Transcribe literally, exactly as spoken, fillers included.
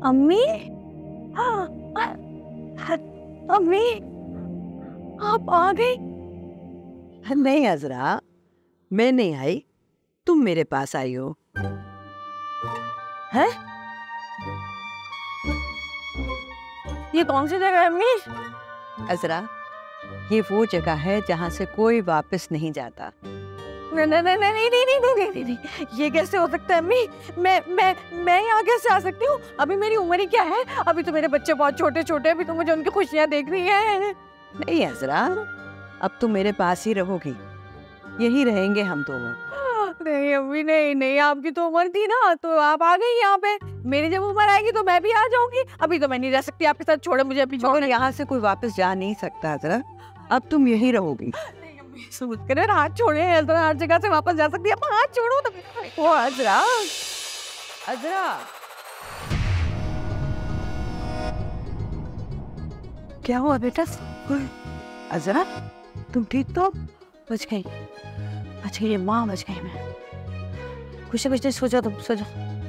अम्मी, अम्मी, आप आ गई? नहीं अजरा, मैं नहीं आई, तुम मेरे पास आई हो। हैं? ये कौन सी जगह है अम्मी? अजरा, ये वो जगह है जहाँ से कोई वापस नहीं जाता। नहीं नहीं नहीं नहीं नहीं नहीं नहीं नहीं नहीं, ये कैसे हो सकता है अम्मी? मैं मैं मैं यहाँ कैसे आ सकती हूँ? अभी मेरी उम्र ही क्या है? अभी तो मेरे बच्चे बहुत छोटे छोटे, अभी तो मुझे उनकी खुशियाँ देखनी है। नहीं अजरा, अब तुम मेरे पास ही रहोगी, यही रहेंगे हम दोनों। नहीं अम्मी, नहीं नहीं, आपकी तो उम्र थी ना, तो आप आ गई यहाँ पे। मेरी जब उम्र आएगी तो मैं भी आ जाऊंगी। अभी तो मैं नहीं रह सकती आपके साथ, छोड़े मुझे अभी। मगर यहाँ से कोई वापस जा नहीं सकता अजरा, अब तुम यही रहोगी। समझ कर हाथ छोड़े हैं, तो हर जगह से वापस जा सकती है। अब हाथ छोड़ो तो। वो अजरा, अजरा, क्या हुआ बेटा? अजरा, तुम ठीक तो? बच गई, बच गई माँ, बच गई मैं। कुछ कुछ नहीं, सो जाओ तुम, सो जाओ।